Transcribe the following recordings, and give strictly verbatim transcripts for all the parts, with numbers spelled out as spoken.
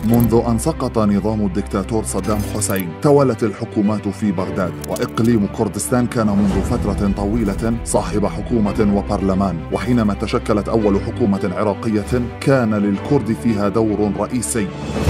منذ أن سقط نظام الدكتاتور صدام حسين توالت الحكومات في بغداد، وإقليم كردستان كان منذ فترة طويلة صاحب حكومة وبرلمان. وحينما تشكلت أول حكومة عراقية كان للكرد فيها دور رئيسي،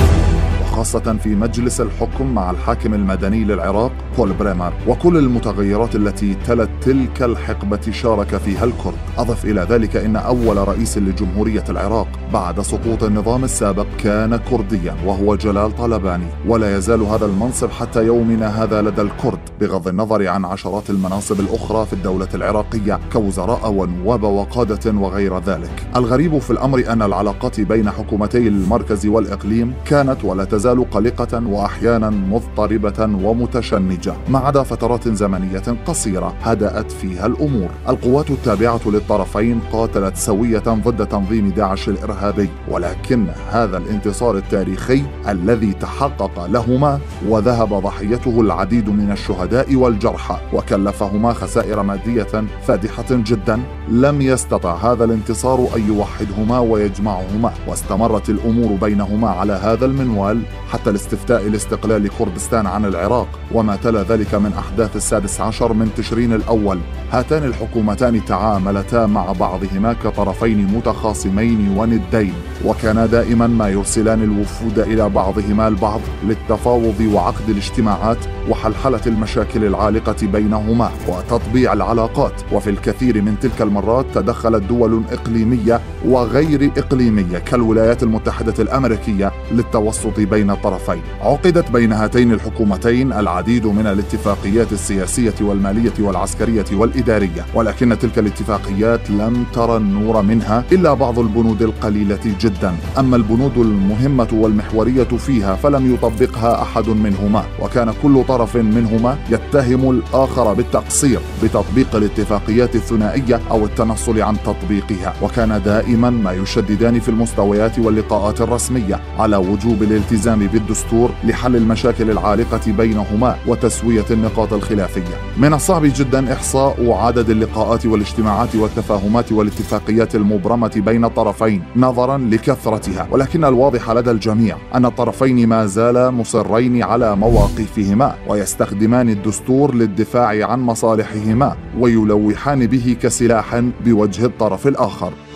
خاصة في مجلس الحكم مع الحاكم المدني للعراق بول بريمر. وكل المتغيرات التي تلت تلك الحقبة شارك فيها الكرد. أضف إلى ذلك إن أول رئيس لجمهورية العراق بعد سقوط النظام السابق كان كرديا، وهو جلال طلباني، ولا يزال هذا المنصب حتى يومنا هذا لدى الكرد، بغض النظر عن عشرات المناصب الأخرى في الدولة العراقية كوزراء ونواب وقادة وغير ذلك. الغريب في الأمر أن العلاقات بين حكومتي المركز والإقليم كانت ولا تزال قلقة وأحيانا مضطربة ومتشنجة، ما عدا فترات زمنية قصيرة هدأت فيها الأمور. القوات التابعة للطرفين قاتلت سوية ضد تنظيم داعش الإرهابي، ولكن هذا الانتصار التاريخي الذي تحقق لهما وذهب ضحيته العديد من الشهداء والجرحى وكلفهما خسائر مادية فادحة جدا، لم يستطع هذا الانتصار أن يوحدهما ويجمعهما، واستمرت الأمور بينهما على هذا المنوال حتى الاستفتاء لاستقلال كردستان عن العراق وما تلا ذلك من أحداث السادس عشر من تشرين الأول. هاتان الحكومتان تعاملتا مع بعضهما كطرفين متخاصمين وندين، وكان دائما ما يرسلان الوفود إلى بعضهما البعض للتفاوض وعقد الاجتماعات وحلحلة المشاكل العالقة بينهما وتطبيع العلاقات. وفي الكثير من تلك المرات تدخلت دول إقليمية وغير إقليمية كالولايات المتحدة الأمريكية للتوسط بين الطرفين. عقدت بين هاتين الحكومتين العديد من الاتفاقيات السياسية والمالية والعسكرية والإدارية، ولكن تلك الاتفاقيات لم ترى النور منها إلا بعض البنود القليلة جدا. أما البنود المهمة والمحورية فيها فلم يطبقها أحد منهما، وكان كل طرف منهما يتهم الآخر بالتقصير بتطبيق الاتفاقيات الثنائية أو التنصل عن تطبيقها. وكان دائما ما يشددان في المستويات واللقاءات الرسمية على وجوب الالتزام بالدستور لحل المشاكل العالقة بينهما وتسوية النقاط الخلافية. من الصعب جدا إحصاء عدد اللقاءات والاجتماعات والتفاهمات والاتفاقيات المبرمة بين الطرفين نظرا لكثرتها، ولكن الواضح لدى الجميع أن الطرفين ما زالا مصرين على مواقفهما ويستخدمان الدستور للدفاع عن مصالحهما ويلوحان به كسلاح بوجه الطرف الآخر.